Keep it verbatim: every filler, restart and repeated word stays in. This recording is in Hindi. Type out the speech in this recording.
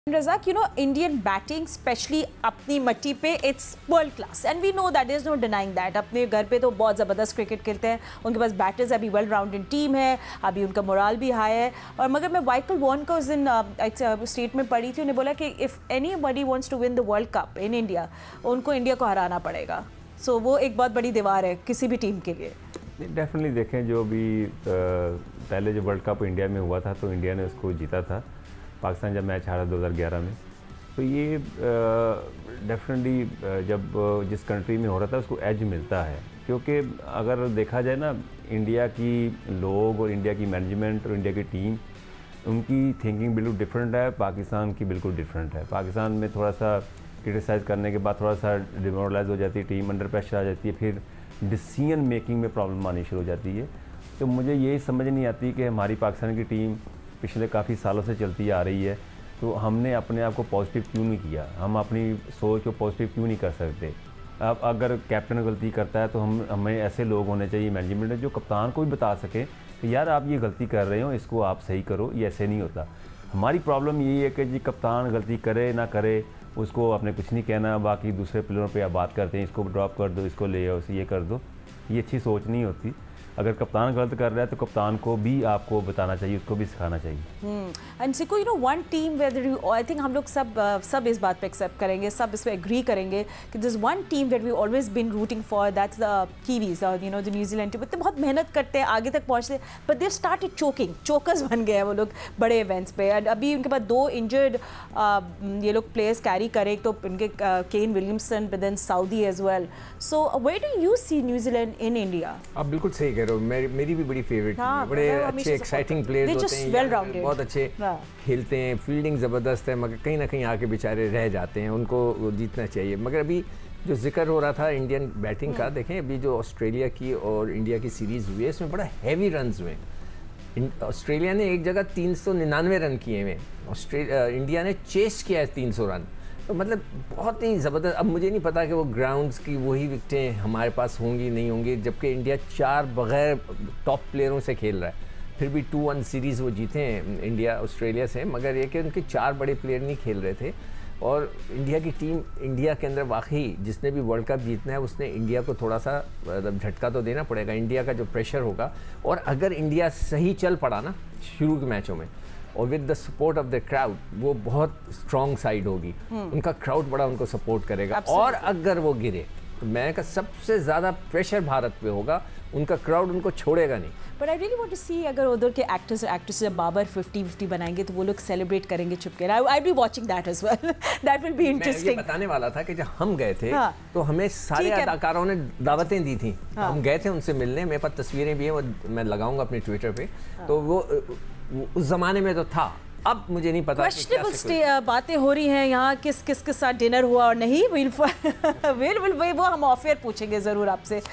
Razak, you know, Indian batting, especially अपनी मट्टी पे, it's world class, and we know that there's no denying that. अपने घर पे तो बहुत ज़बरदस्त क्रिकेट खेलते हैं, उनके पास बैटर्स अभी वेल राउंडेड टीम है, अभी उनका मोराल भी हाई है. और मगर मैं माइकल वॉन का उस दिन एक स्टेट में पढ़ी थी, उन्हें बोला कि if anybody wants to win the world cup in India, उनको इंडिया को हराना पड़ेगा. सो so, वो एक बहुत बड़ी दीवार है किसी भी टीम के लिए. डेफिनेटली देखें, जो भी पहले जो वर्ल्ड कप इंडिया में हुआ था तो इंडिया ने उसको जीता था. पाकिस्तान जब मैच हारा दो हज़ार ग्यारह में, तो ये डेफिनेटली जब जिस कंट्री में हो रहा था उसको एज मिलता है. क्योंकि अगर देखा जाए ना, इंडिया की लोग और इंडिया की मैनेजमेंट और इंडिया की टीम, उनकी थिंकिंग बिल्कुल डिफरेंट है. पाकिस्तान की बिल्कुल डिफरेंट है. पाकिस्तान में थोड़ा सा क्रिटिसाइज़ करने के बाद थोड़ा सा डिमोरलाइज हो जाती है टीम, अंडर प्रेशर आ जाती है, फिर डिसीजन मेकिंग में प्रॉब्लम आनी शुरू हो जाती है. तो मुझे यही समझ नहीं आती कि हमारी पाकिस्तान की टीम पिछले काफ़ी सालों से चलती आ रही है, तो हमने अपने आप को पॉजिटिव क्यों नहीं किया, हम अपनी सोच को पॉजिटिव क्यों नहीं कर सकते. अब अगर कैप्टन गलती करता है तो हम हमें ऐसे लोग होने चाहिए मैनेजमेंट में जो कप्तान को भी बता सके कि यार आप ये गलती कर रहे हो, इसको आप सही करो, ये ऐसे नहीं होता. हमारी प्रॉब्लम यही है कि जी कप्तान गलती करे ना करे, उसको आपने कुछ नहीं कहना, बाकी दूसरे प्लेयरों पे आप बात करते हैं, इसको ड्रॉप कर दो, इसको ले आओ, ये कर दो. ये अच्छी सोच नहीं होती. अगर कप्तान गलत कर रहा है तो कप्तान को भी आपको बताना चाहिए, उसको भी सिखाना चाहिए. एंड सिको, you know, one team whether you, I think हम लोग सब uh, सब इस बात पे एक्सेप्ट करेंगे, सब इस पे एग्री करेंगे कि this one team that we always been rooting for, that's the Kiwis, you know, the New Zealand team. इतने बहुत मेहनत करते हैं, आगे तक पहुंचते हैं, but they started choking, chokers बन गए हैं वो लोग बड़े इवेंट्स पे. एंड अभी उनके पास दो इंजर्ड uh, ये लोग प्लेयर्स कैरी करें, तो इनके Kane Williamson, but then Southee as well. So where do you see New Zealand in India? आप बिल्कुल सही कह रहे हो. मेरी मेरी भी बड़ी फेवरेट टीम है. बड़े अच्छे एक्साइटिंग प्लेयर्स होते हैं, बहुत अच्छे खेलते हैं, फील्डिंग ज़बरदस्त है, मगर कहीं ना कहीं आके बेचारे रह जाते हैं. उनको जीतना चाहिए. मगर अभी जो जिक्र हो रहा था इंडियन बैटिंग का, देखें अभी जो ऑस्ट्रेलिया की और इंडिया की सीरीज़ हुई है, इसमें बड़ा हैवी रन्स हुए. ऑस्ट्रेलिया ने एक जगह तीन सौ निन्यानवे रन किए हुए, ऑस्ट्रेलिया इंडिया ने चेस किया है तीन सौ रन. तो मतलब बहुत ही ज़बरदस्त. अब मुझे नहीं पता कि वो ग्राउंड्स की वही विकेटें हमारे पास होंगी नहीं होंगी, जबकि इंडिया चार बग़ैर टॉप प्लेयरों से खेल रहा है. फिर भी टू वन सीरीज़ वो जीते हैं इंडिया ऑस्ट्रेलिया से, मगर ये कि उनके चार बड़े प्लेयर नहीं खेल रहे थे. और इंडिया की टीम, इंडिया के अंदर वाकई जिसने भी वर्ल्ड कप जीतना है उसने इंडिया को थोड़ा सा झटका तो देना पड़ेगा. इंडिया का जो प्रेशर होगा, और अगर इंडिया सही चल पड़ा ना शुरू के मैचों में, और with the support of the crowd, वो बहुत स्ट्रॉन्ग साइड होगी. उनका क्राउड बड़ा उनको सपोर्ट करेगा. और अगर वो गिरे तो मैं का सबसे ज़्यादा प्रेशर भारत पे होगा, उनका क्राउड उनको छोड़ेगा नहीं. But I really want to see, अगर उधर के एक्टर्स एक्ट्रेस जब बाबर फिफ्टी फिफ्टी बनाएंगे तो वो लोग सेलिब्रेट करेंगे चुपके. I I be watching that as well. That will be interesting. मैं बताने वाला था कि जब हम गए थे, हाँ, तो हमें सारे अदाकारों ने दावतें दी थी. हाँ, हम गए थे उनसे मिलने. मेरे पास तस्वीरें भी हैं, वो मैं लगाऊंगा अपने ट्विटर पे. हाँ, तो वो उस ज़माने में तो था. अब मुझे नहीं पता. क्वेश्चनेबल बातें हो रही हैं यहाँ, किस किस के साथ डिनर हुआ और नहीं. विल विल वो हम ऑफ एयर पूछेंगे ज़रूर आपसे.